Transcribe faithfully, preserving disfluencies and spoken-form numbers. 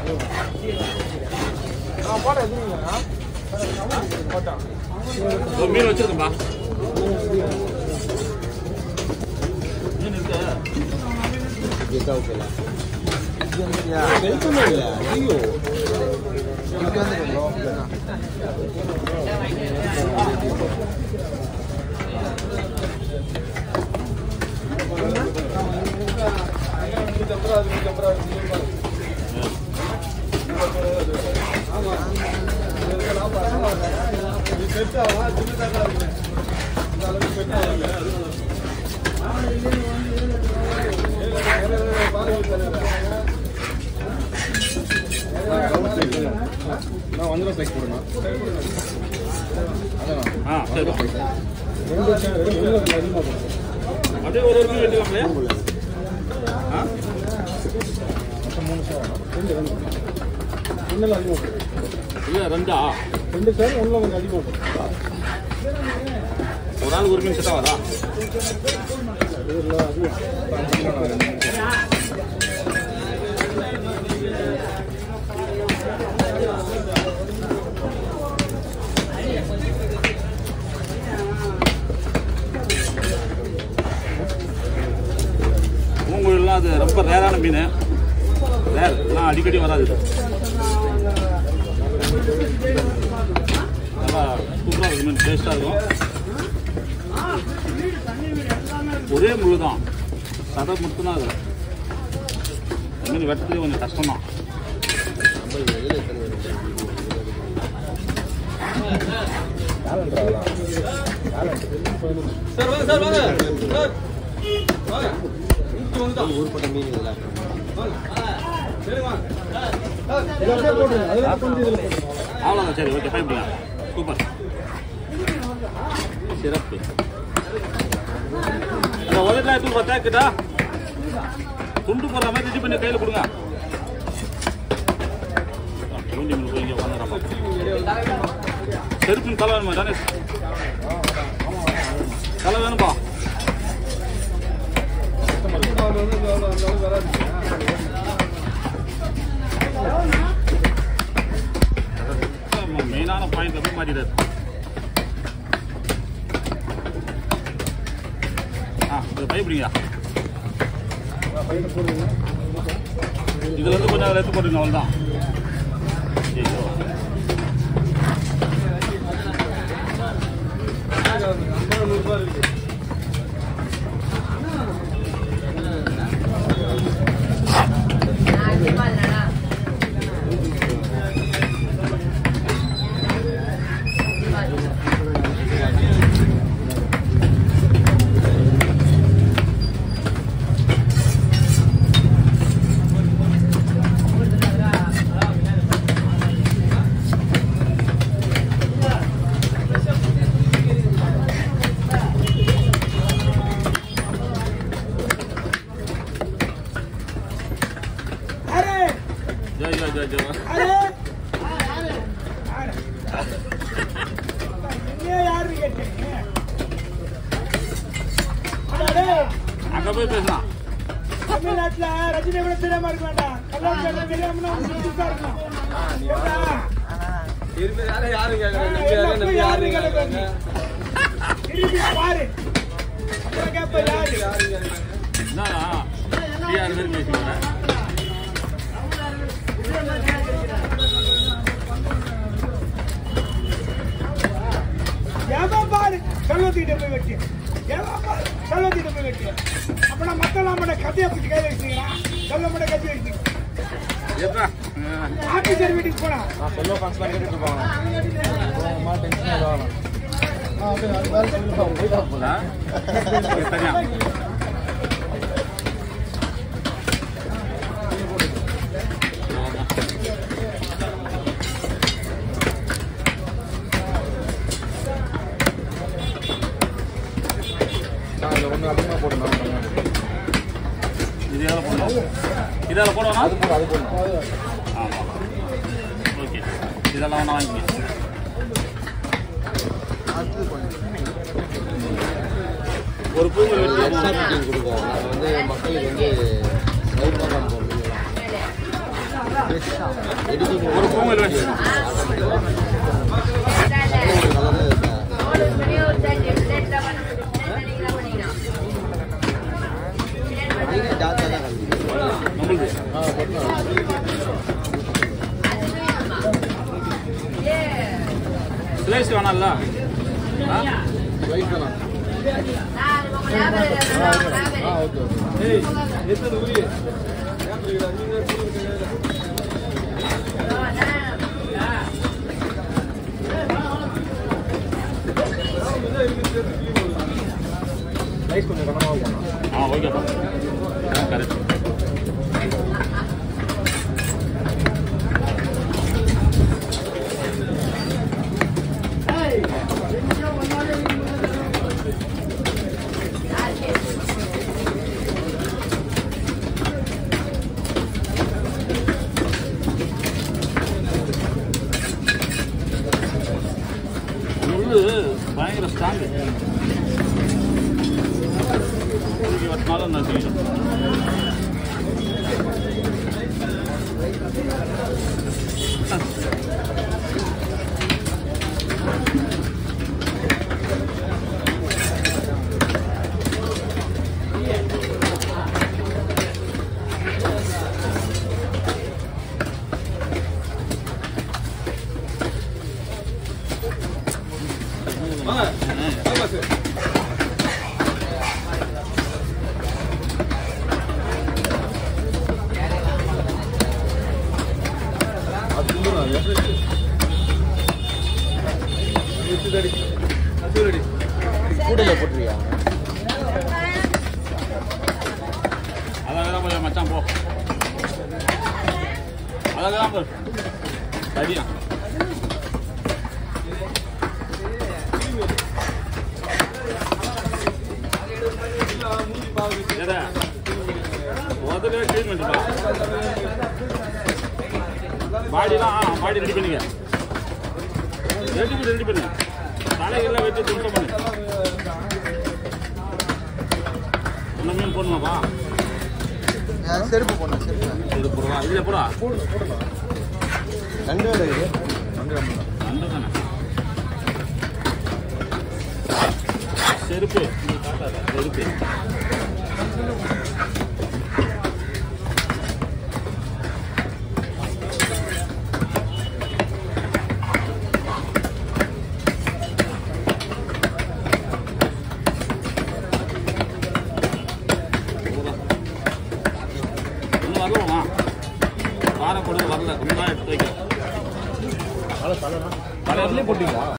மீன் வச்சிருக்கேன்பா. நான் வந்து சைஸ் போடுறேன். ஆ சரி. அப்படியே ஒரு ஒரு மீன் வெட்டுவாங்களே. ஆ மூணு சார் ரெண்டு ரெண்டு ஒன்றில் அதிகமாக போடும். இல்லை ரெண்டா ரெண்டு சார் ஒன்றில் கொஞ்சம் அதிகமாக போடும். ஒரு ஆள் ஒரு மீன் செட்டா வரா? இதில் அதிகம் பூங்குழலாம் அது ரொம்ப ரேரான மீன். ரேர் எல்லாம் அடிக்கடி வராது. நல்லா சூப்பராக இருக்கும் மீன், டேஸ்ட்டாக இருக்கும். ஒரே முள்ளு தான், சதை மட்டும்தான் அது. மீன் வெட்டுறது கொஞ்சம் கஷ்டம்தான். சார் வாங்க சார் வாங்க சார் ஊர்பட்ட மீன் இதெல்லாம் அவ்வளோதான். சரி ஓகே ஃபைன் பண்ணியா. சூப்பர் சிறப்பு. இந்த உதட்டா எடுத்து பார்த்தா கிட்டா துண்டு போடுற மாதிரி ரெடி பண்ணி கையில் கொடுங்க. பூண்டி மீன் போய் இங்கே வந்துடுறாப்பா. செருப்பின் தலை வேணுமா தானே? தலை வேணும்பா. மெயினான பாயிண்ட் போய் மாட்டிடாது. ஆ இது பயப்படுங்க. இதுல இருந்து கொஞ்சம் எடுத்து போட்டுங்க. அவ்வளோதான். ஐயோ நூறுபா இருக்கு. அங்க போய் பேசலாம். தமிழ்நாட்டுல ரஜினி கூட தெரியாம இருக்க வேண்டாம். கல்யாணம் தெரியாம பாரு அப்புறம் கேப்ப யாரு என்னடா யாரு பேர் பேசுறீங்க? ஏமா பாரு செல்வத்திட்ட போய் வச்சு ஏமா பாரு செல்வத்திட்ட போய் வச்சு அப்பனா மக்கள் நம்மட கதையை பிடிச்சி கையில வச்சுக்கலாம். செல்ல மட்டும் கட்டி வச்சுக்கலாம். ஆபீசர் வீட்டுக்கு போனா சொல்ல ஃபங்க்ஷன் கேட்டுட்டு இருப்பாங்க. டென்ஷன் ஆகலாம். ஒன்று அதிகமாக போடணும். இது எதில் போடணும்? இதில் போடணும். அது போடும் அது போடணும். ஆமாம் ஓகே. இதெல்லாம் ஒன்றா வாங்கிக்க. ஒரு பூ கொடுக்கும். அது வந்து மக்களுக்கு வந்து சௌகரியமாக போடணும். ஒரு பொங்கல் வச்சு ஸ்லைஸ் வேணாம்ல ஸ்லைஸ் வேணாம் ஸ்லைஸ் கொஞ்சம் கனமாக போகணும். ஆ ஓகேப்பா கரெக்ட். பயங்கர ஸ்ட்ராங் வெட்டினாலும் நான் செய்யணும். கூடையில போட்டுருக்கியா? அழகா போய் மச்சான் போ. அழகா போ சரியா முதல்ல ட்ரீட்மெண்ட் பாடிலாம் பாடி ரெடி பண்ணிக்க. ரெடி பண்ணி ரெடி பண்ணு தலைகள்லாம் வச்சு சுத்தம் பண்ணு. இந்த மீன் போடணுமாப்பா? செருப்பு போடணும். செருப்பு இது போடுவா இதில் போடா ரெண்டு இருக்குது. நண்டு தானே செருப்பு செருப்பு வரலமா வாரம் கொடுங்க வரல ரொம்ப எடுத்து வைக்க தலை தலை போட்டீங்களா?